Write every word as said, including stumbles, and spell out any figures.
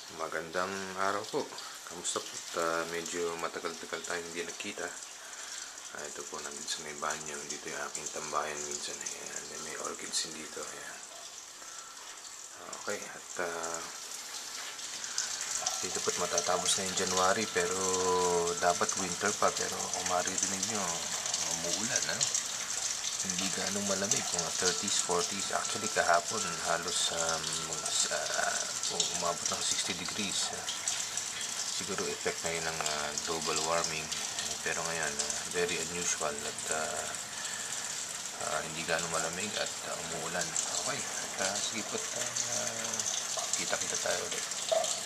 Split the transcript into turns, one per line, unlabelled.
Magandang araw po. Kamusta po? Uh, medyo matagal-tagal tayong hindi nagkita. Uh, ito po, nandito sa may banyo. Dito yung aking tambayan minsan. Ayan, may orchids din dito. Ayan. Okay, at uh, dito po't matatapos na yung January, pero dapat winter pa. Pero kung maririnig nyo, umuulan, ano? Hindi ganong malamig, mga thirties, forties. Actually kahapon halos um, uh, umabot ng sixty degrees. Uh, siguro effect na yun ng uh, global warming. Pero ngayon, uh, very unusual at uh, uh, hindi ganong malamig at uh, umuulan. Okay, at uh, sige po't uh, kita-kita tayo ulit.